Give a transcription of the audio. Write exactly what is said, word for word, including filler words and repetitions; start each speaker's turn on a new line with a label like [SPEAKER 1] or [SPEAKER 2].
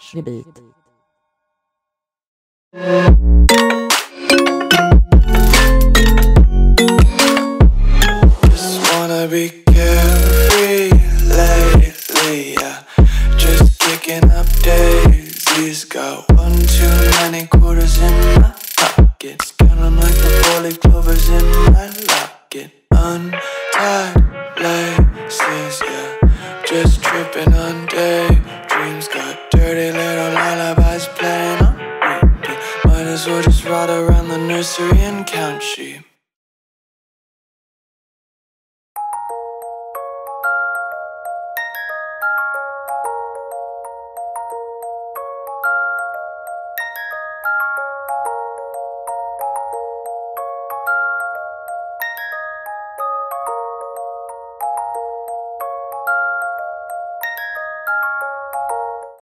[SPEAKER 1] Repeat.
[SPEAKER 2] Just wanna be carefree lately, yeah. Just kicking up daisies. Got one too many quarters in my pockets. Counting like the four-leaf clovers in my locket. Untied laces, yeah. Just tripping on daydreams. Got dirty little lullabies playing on repeat. Might as well just ride around the nursery and count sheep.